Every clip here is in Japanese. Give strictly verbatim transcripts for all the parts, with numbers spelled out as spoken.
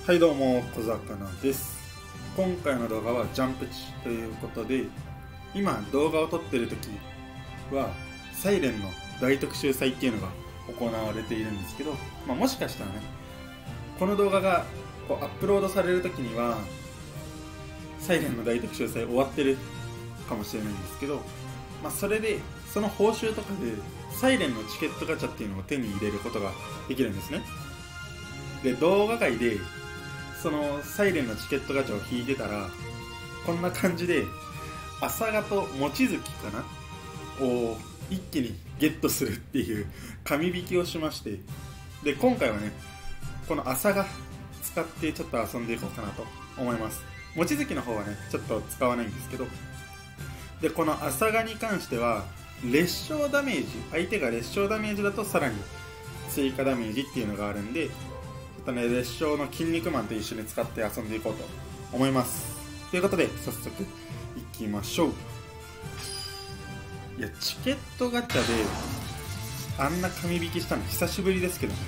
はいどうも、小魚です。今回の動画はジャンプ値ということで、今動画を撮ってる時はサイレンの大特集祭っていうのが行われているんですけど、まあ、もしかしたらね、この動画がこうアップロードされる時にはサイレンの大特集祭終わってるかもしれないんですけど、まあ、それでその報酬とかでサイレンのチケットガチャっていうのを手に入れることができるんですね。で、動画外でそのサイレンのチケットガチャを引いてたら、こんな感じで朝霞と望月かなを一気にゲットするっていう神引きをしまして、で今回はね、この朝霞使ってちょっと遊んでいこうかなと思います。望月の方はねちょっと使わないんですけど、でこの朝霞に関しては裂傷ダメージ、相手が裂傷ダメージだとさらに追加ダメージっていうのがあるんで、ね、裂傷の筋肉マンと一緒に使って遊んでいこうと思います。ということで早速いきましょう。いや、チケットガチャであんな神引きしたの久しぶりですけどね。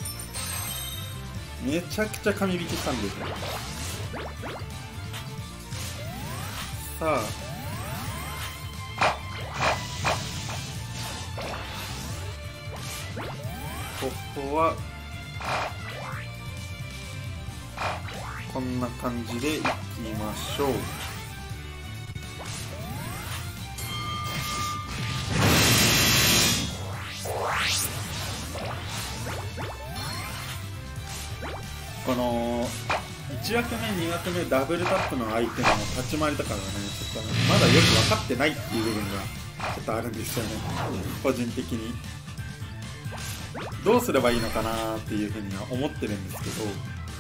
めちゃくちゃ神引きしたんですよ。さあここはこんな感じでいきましょう。このいち枠目に枠目ダブルタップの相手の立ち回りとかがね、ちょっとねまだよく分かってないっていう部分がちょっとあるんですよね、個人的に。どうすればいいのかなっていうふうには思ってるんですけど、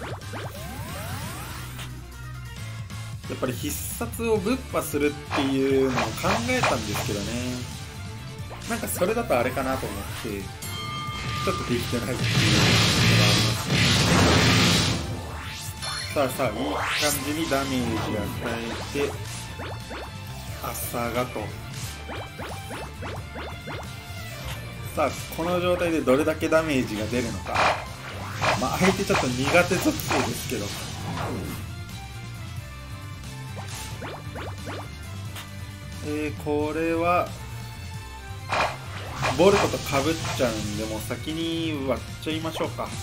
やっぱり必殺をぶっ破するっていうのを考えたんですけどね、なんかそれだとあれかなと思ってちょっとできてないっていうのがありますね。さあさあ、いい感じにダメージ与えて朝霞と、さあこの状態でどれだけダメージが出るのか。まあ相手ちょっと苦手属性ですけど、えー、これはボルトとかぶっちゃうんで、もう先に割っちゃいましょうか。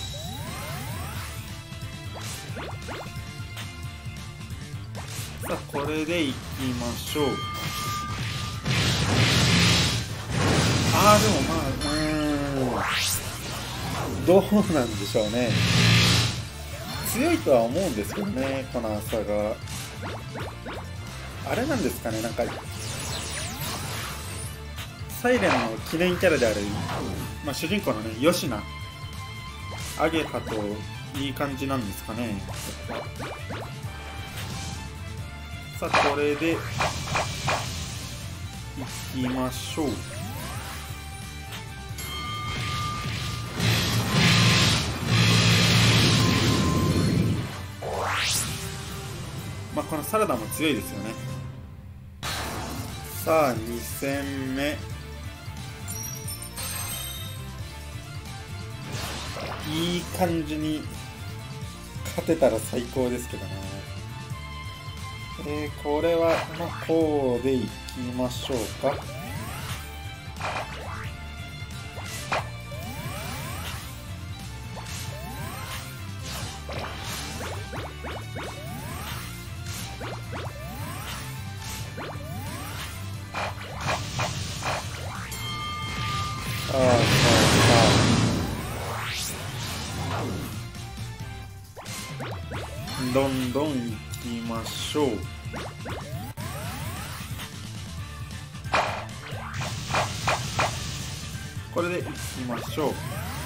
さあこれでいきましょう。あーでもまあうーんどうなんでしょうね。強いとは思うんですけどね、この朝が。あれなんですかね、なんかサイレンの記念キャラである、まあ、主人公のね吉名アゲハといい感じなんですかね。さあこれでいきましょう。まあこのサラダも強いですよね。さあに戦目、いい感じに勝てたら最高ですけどな。えー、これはまあこうでいきましょうか。ああさあさあ、どんどんいきましょう。これでいきましょう。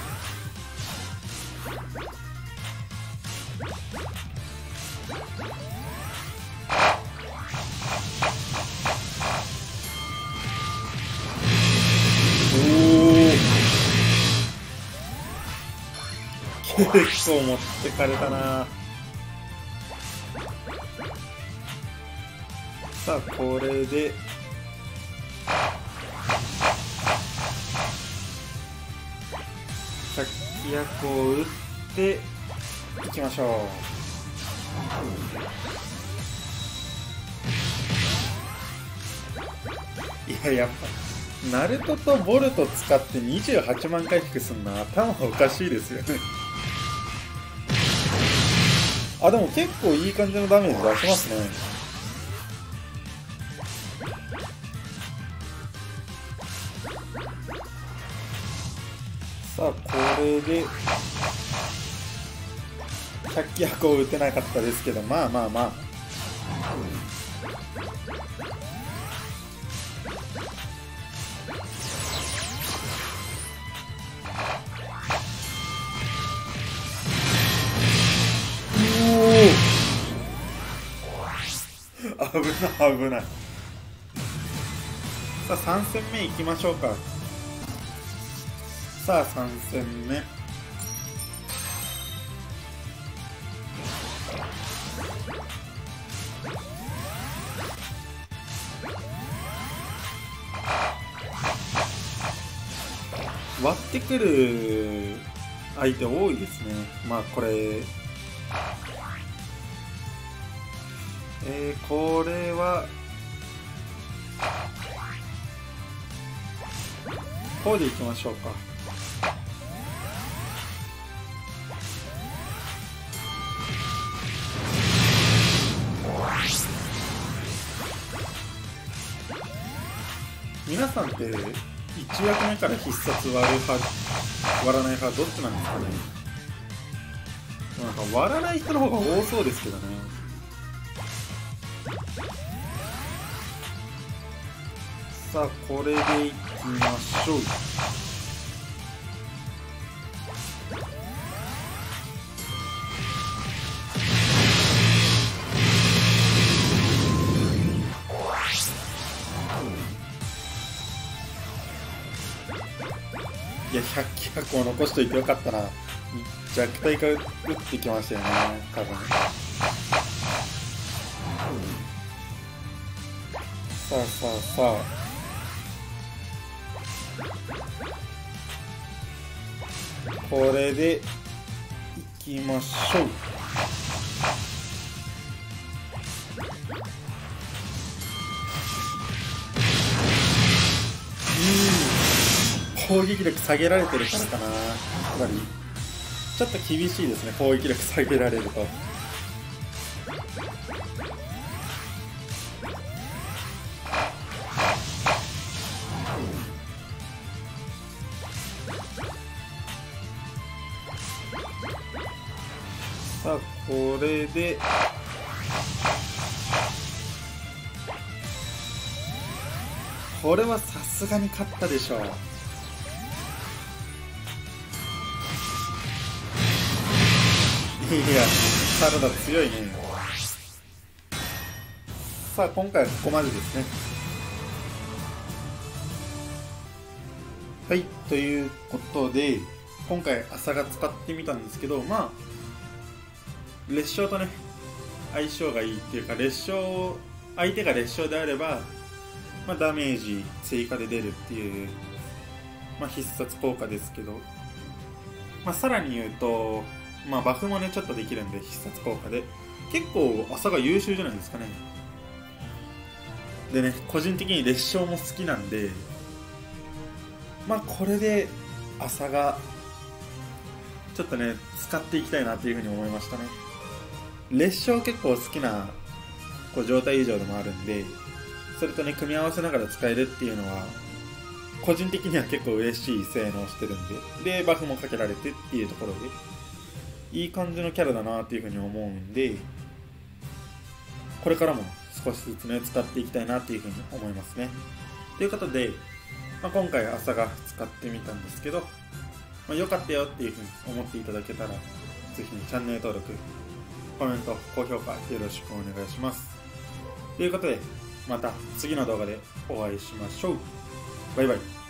結構持ってかれたな。さあこれで百鬼夜行を打って行きましょう。いや、やっぱナルトとボルト使ってにじゅうはちまん回復すんの頭おかしいですよね。あ、でも結構いい感じのダメージ出しますね。さあ、これで百鬼百を打てなかったですけど、まあまあまあ、危ない危ない。さあさん戦目いきましょうか。さあさん戦目、割ってくる相手多いですね。まあこれえー、これはこうでいきましょうか。皆さんっていち枠目から必殺割る派割らない派どっちなんですかね。なんか割らない人の方が多そうですけどね。さあこれでいきましょう。いや、百鬼百を残しといてよかったな。弱体化打ってきましたよね、多分。さあさあさあ、これでいきましょう。攻撃力下げられてるからかな。やっぱりちょっと厳しいですね、攻撃力下げられると。さあこれでこれはさすがに勝ったでしょう。いや、サラダ強いね。さあ今回はここまでですね。はい、ということで今回朝が使ってみたんですけど、まあ列将とね相性がいいっていうか、列将相手が列将であれば、まあ、ダメージ追加で出るっていう、まあ、必殺効果ですけど、まあ、さらに言うと、まあ、バフもねちょっとできるんで必殺効果で結構朝が優秀じゃないですかね。でね、個人的に列将も好きなんで、まあこれで朝がちょっとね使っていきたいなっていうふうに思いましたね。列将結構好きなこう状態異常でもあるんで、それとね組み合わせながら使えるっていうのは個人的には結構嬉しい性能してるんで、でバフもかけられてっていうところでいい感じのキャラだなっていうふうに思うんで、これからも少しずつね使っていきたいなっていうふうに思いますね。ということで、まあ、今回朝が使ってみたんですけど、まあ、よかったよっていうふうに思っていただけたらぜひ、ね、チャンネル登録、コメント、高評価よろしくお願いします。ということでまた次の動画でお会いしましょう。バイバイ。